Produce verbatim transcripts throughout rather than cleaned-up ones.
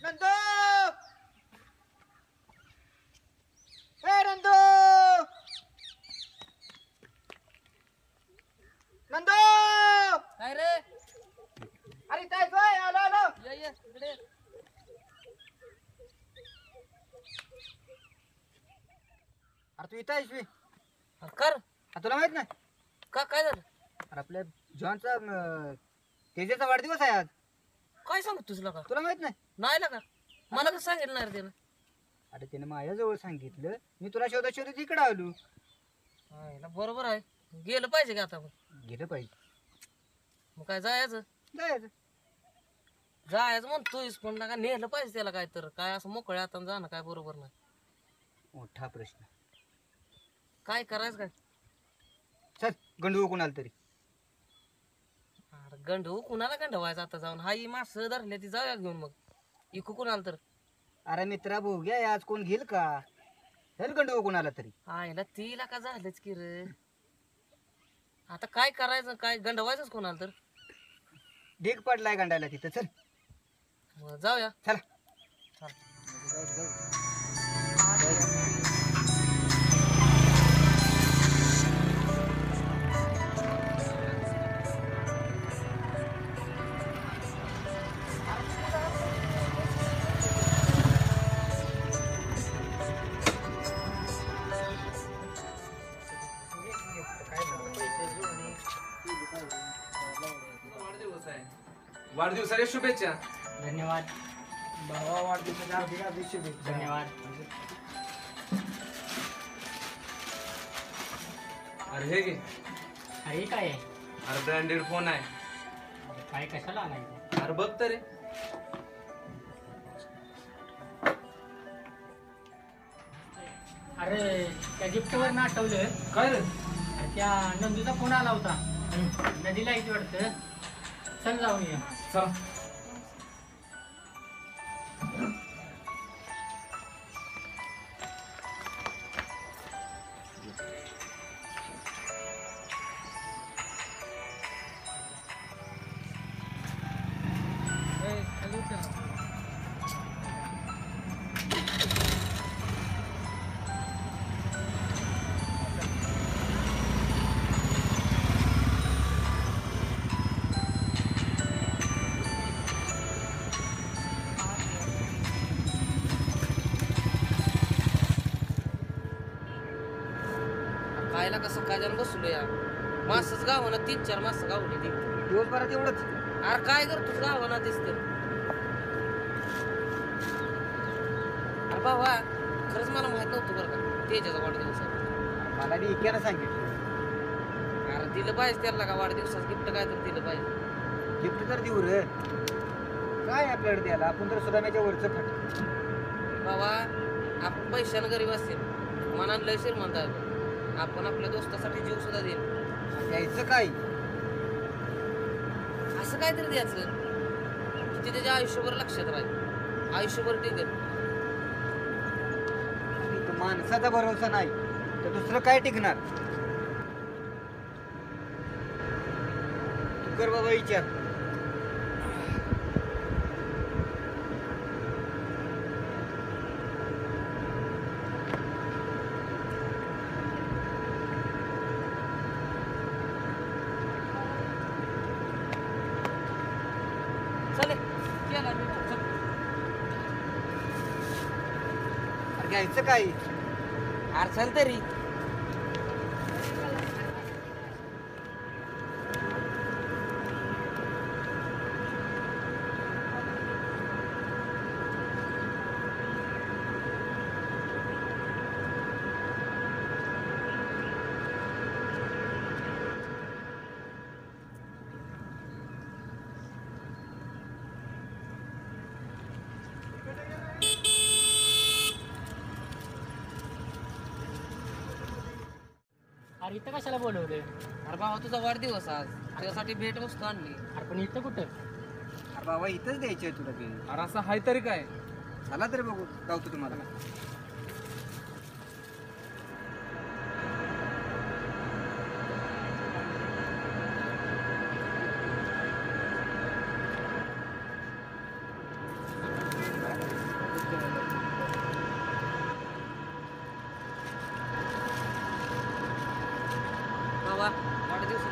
नंदू ए नंदू नंदू काय रे? अरे काय सोय आलो आलो ये ये इकडे. अरे तू इथं आहेस कर. तुला माहित नाही का काय झालं? अरे आपल्या जॉनचा तेजेचा वाढदिवस आहे आज. काय सांगत तुझला का? तुला माहित नाही? नाही का मला तर सांगितलं नाही रे त्यानं. अरे त्याने माझ्याजवळ सांगितलं, मी तुला शोधत शोधत इकडे आलो. हायला बरोबर आहे. गेलं पाहिजे का आता मग? गेलं पाहिजे. मग काय जायचं? जायचं. जायचं म्हणतोयस पण का नेलं पाहिजे त्याला काय तर काय असं मोकळ्या हातानं जाणं काय बरोबर नाही. मोठा प्रश्न. काय करायचं काय? चल गंडू कोणाला तरी. अरे गंडू कुणाला गंडवायचं आता जाऊन? हाई माणसं धरल्या ती जाऊया घेऊन मग इकू कुणाला तर. अरे मित्रा भाऊ घ्या आज कोण घेईल का? चल गंडू कोणाला तरी. आईला तिला का झालंच की रे. आता काय करायचं? काय गंडवायचंच कोणाला तर. ढीक पडलाय गंडायला तिथं. चल मग जाऊया. चला. वाढदिवसाच्या शुभेच्छा. धन्यवाद भावा. वाढदिवसाच्या हार्दिक हार्दिक शुभेच्छा. धन्यवाद. अरे हे घे. अरे काय आहे? अरे ब्रँडेड फोन आहे. काय कशाला आणायचं? अरे बघ तरी. अरे त्या गिफ्टवर आठवलं काय रे? अरे त्या नंदूचा फोन आला होता. नदीला येते वाटतं. चल जाऊन ये. चल. खाली उतर ना. खायला कसं काजन बसलो या मासच गावाना तीन चार मास गावली ती. दिवसभरात एवढंच. अरे काय करतोस गावाना दिसत? अरे बाबा खरंच मला माहित नव्हतं बरं का तेजाचा वाढदिवस आहे. मला बी इक्यानं सांगितलं. अरे दिलं पाहिजे त्याला का वाढदिवसाचं गिफ्ट काय तर दिलं पाहिजे. गिफ्ट तर देऊ रे. काय आपल्याकडे द्यायला? आपण तर सुदाम्याच्या वरचं फाट. बाबा आपण पैशानं गरीब असतील मनानं लय श्रीमंत आहे. आपण आपल्या दोस्तासाठी जीव सुद्धा देईल. द्यायचं काय? असं काहीतरी द्यायचं की ते त्याच्या आयुष्यभर लक्षात राहील. आयुष्यभर टिकेल. इथं माणसाचा भरोसा नाही तर दुसरं काय टिकणार? तू कर बाबा विचार. चालेल केला मी. चल. अरे घ्यायचं काय? अरे चल तरी. अरे इथं कशाला बोलवलं? अरे बाबा तुझा वाढदिवस आज त्यासाठी भेट वस्तू आणली. अरे पण इथं कुठं? अरे बाबा इथंच द्यायची आहे तुला ते. अरे असं हाय तरी काय? चला तरी बघू गावतो तुम्हाला.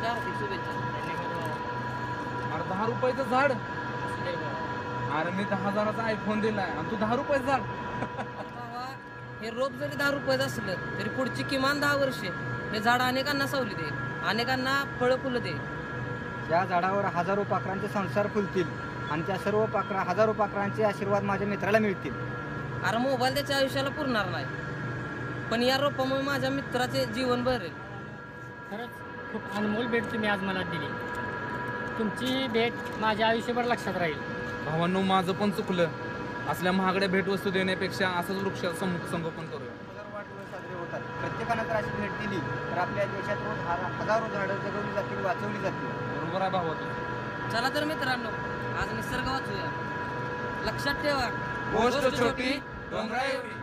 वाढदिवसाच्या हार्दिक शुभेच्छा. अरे दहा रुपयाचं झाड असू दे बाबा. अरे मी दहा हजाराचा आयफोन दिलाय आणि तू दहा रुपयाचं झाड बाबा, हे रोप जरी दहा रुपयाचं असलं तरी पुढची किमान दहा वर्षे हे झाड अनेकांना सावली दे, अनेकांना फळं फुलं दे. त्या झाडावर हजारो पाखरांचे संसार फुलतील आणि त्या सर्व पाखरा हजारो पाखरांचे आशीर्वाद माझ्या मित्राला मिळतील. अरे मोबाईल त्याच्या आयुष्याला पुरणार नाही, पण या रोपामुळे माझ्या मित्राचे जीवन भरेल. खरंच खूप अनमोल भेट तुम्ही आज मला दिली. तुमची भेट माझ्या आयुष्यभर लक्षात राहील. भावांनो, माझं पण चुकलं. असल्या महागड्या भेटवस्तू देण्यापेक्षा असंच वृक्षाचं सं संगोपन करूया. हजार वाढदिवस साजरे होतात. प्रत्येकानं जर अशी भेट दिली तर आपल्या देशात रोज हा- हजारो झाडं जगवली जातील, वाचवली जातील. बरोबर आहे भावा तू. चला तर मित्रांनो, आज निसर्ग वाचूया. लक्षात ठेवा, गोष्ट छोटी डोंगरा एवढी.